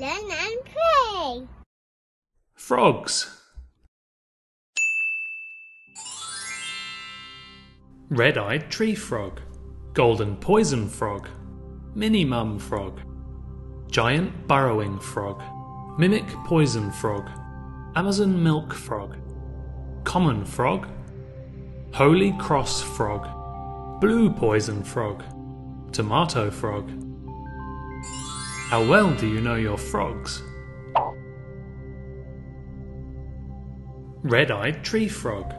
learn and play. Frogs. Red-eyed tree frog, golden poison frog, mini mum frog, giant burrowing frog, mimic poison frog, Amazon milk frog, common frog, holy cross frog, blue poison frog, tomato frog. How well do you know your frogs? Red-eyed tree frog,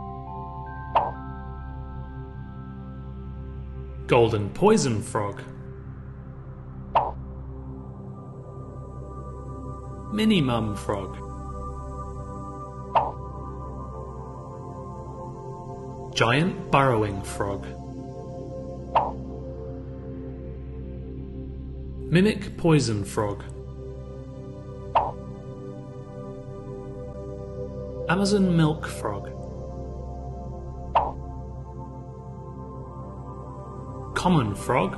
golden poison frog, mini mum frog, giant burrowing frog, mimic poison frog, Amazon milk frog, common frog,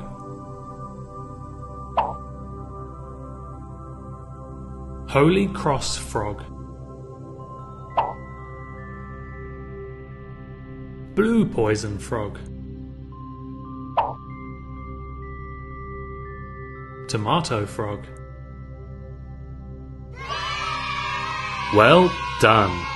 holy cross frog, blue poison frog, tomato frog. Well done!